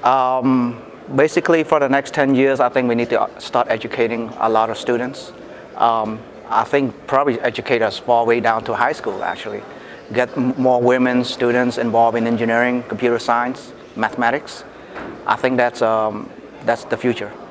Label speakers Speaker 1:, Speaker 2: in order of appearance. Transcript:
Speaker 1: Basically, for the next 10 years, I think we need to start educating a lot of students. I think probably educate us all the way down to high school, actually. Get more women students involved in engineering, computer science, mathematics. I think that's the future.